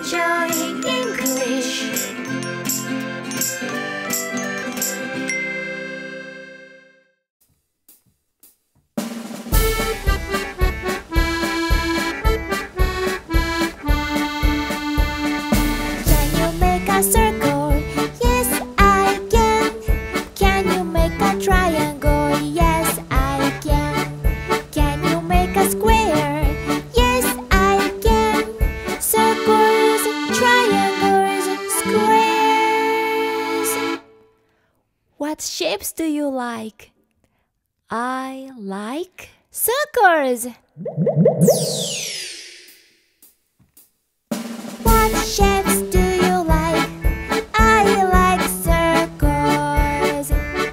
Enjoy English. Can you make a circle? Yes, I can. Can you make a triangle? Yes, I can. Can you make a square? Yes, I can. Circles, triangles, squares. What shapes do you like? I like circles. What shapes do you like? I like circles.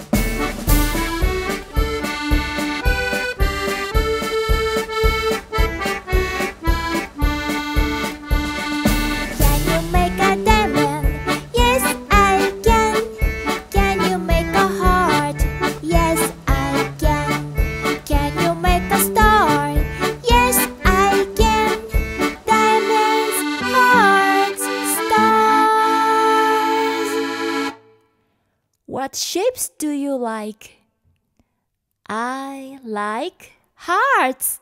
Can you make a diamond? Yes, I can. Can you make a heart? Yes, I can. Can you make a star? Yes, I can. Diamonds, hearts, stars. What shapes do you like? I like hearts.